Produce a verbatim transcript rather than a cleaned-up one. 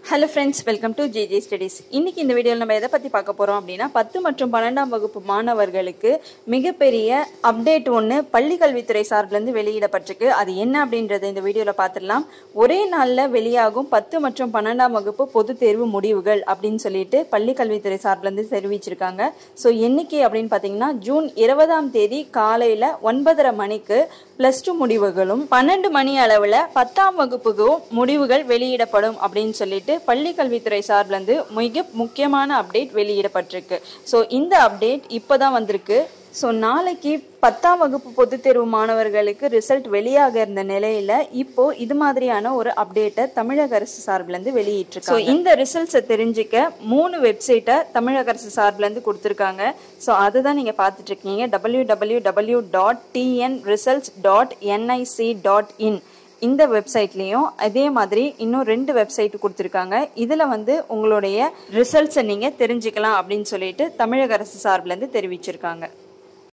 Hello friends, welcome to J J Studies. இன்னைக்கு இந்த வீடியோல நம்ம எதை பத்தி பார்க்க போறோம் அப்படினா பத்து மற்றும் பன்னிரண்டாம் வகுப்பு மாணவர்களுக்கு மிகப்பெரிய அப்டேட் ஒன்னு பள்ளி கல்வித்துறை சார்பில இருந்து வெளியிடப்பட்டிருக்கு. அது என்ன அப்படிங்கறதை இந்த வீடியோல பார்த்திடலாம். ஒரே நாள்ல வெளியாகும் பத்து மற்றும் பன்னிரண்டாம் வகுப்பு பொதுத் தேர்வு முடிவுகள் அப்படினு சொல்லிட்டு பள்ளி கல்வித்துறை சார்பில இருந்து தெரிவிச்சிருக்காங்க. சோ என்னைக்கு அப்படினு பாத்தீங்கன்னா ஜூன் இருபதாம் தேதி காலையில ஒன்பதரை மணிக்கு பிளஸ் டூ முடிவுகளும் பன்னெண்டு மணி அளவுல பத்தாம் வகுப்புக்கு முடிவுகள் வெளியிடப்படும் அப்படின்னு சொல்லிட்டு பள்ளி கல்வித்துறை சார்பில இருந்து மிக முக்கியமான அப்டேட் வெளியிடப்பட்டிருக்கு. ஸோ இந்த அப்டேட் இப்போதான் வந்திருக்கு. ஸோ நாளைக்கு பத்தாம் வகுப்பு பொதுத் தேர்வு மாணவர்களுக்கு ரிசல்ட் வெளியாக இருந்த நிலையில இப்போ இது மாதிரியான ஒரு அப்டேட்டை தமிழக அரசு சார்பில இருந்து வெளியிட்டிருக்காங்க. ஸோ இந்த ரிசல்ட்ஸை தெரிஞ்சுக்க மூணு வெப்சைட்டை தமிழக அரசு சார்பில இருந்து கொடுத்துருக்காங்க. ஸோ அதை தான் நீங்க பார்த்துட்டு இருக்கீங்க. W W W dot TN results dot NIC dot in இந்த வெப்சைட்லயும் அதே மாதிரி இன்னும் ரெண்டு வெப்சைட் கொடுத்துருக்காங்க. இதுல வந்து உங்களுடைய ரிசல்ட்ஸை நீங்க தெரிஞ்சுக்கலாம் அப்படின்னு சொல்லிட்டு தமிழக அரசு சார்பில இருந்து தெரிவிச்சிருக்காங்க.